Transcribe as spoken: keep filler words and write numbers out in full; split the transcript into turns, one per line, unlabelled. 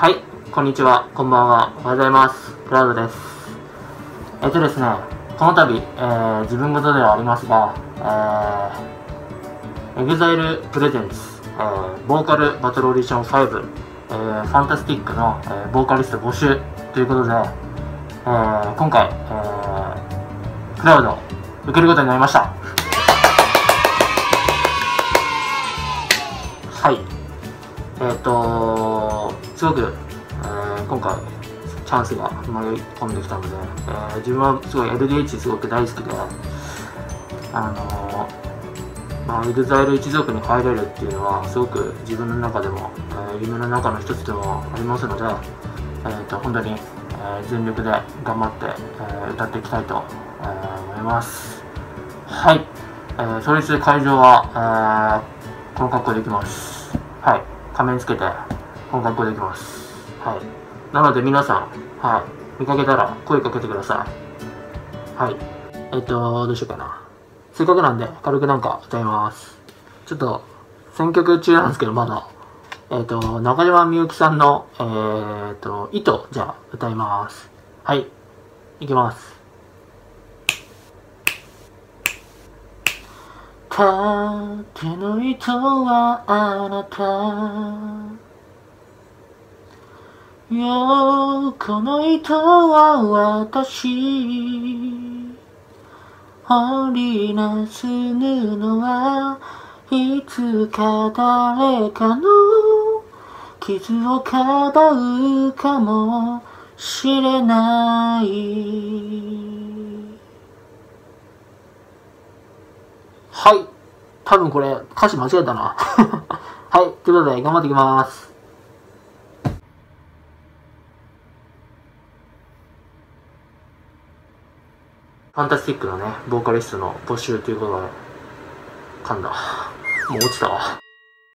はい、こんにちは、こんばんは、おはようございます。クラウドです。えっとですね、この度、えー、自分事ではありますが、えー、EXILE Presents、えー、ボーカルバトルオーディションファイブ、えー、ファンタスティックの、えー、ボーカリスト募集ということで、えー、今回、えー、クラウド受けることになりました。はい。えっ、ー、とすごく、えー、今回チャンスが舞い込んできたので、えー、自分はすごい エルディーエイチ すごく大好きで、あのー、まあ、EXILE 一族に入れるっていうのはすごく自分の中でも、えー、夢の中の一つでもありますので、えー、と本当に、えー、全力で頑張って、えー、歌っていきたいと、えー、思います。はい、えー、それで会場は、えー、この格好でいきます。はい、仮面つけてこの格好でいきます。はい、なので皆さん、はい、見かけたら声かけてください。はい、えっとどうしようかな。せっかくなんで軽くなんか歌います。ちょっと選曲中なんですけど、まだえっと中島みゆきさんのえー、っと糸、じゃあ歌います。はい、いきます。縦の糸はあなた、横の糸は私、織りなす布はいつか誰かの傷をかばうかもしれない。はい、多分これ歌詞間違えたなはい、ということで頑張っていきます。ファンタスティックのね、ボーカリストの募集ということで、噛んだ。もう落ちたわ。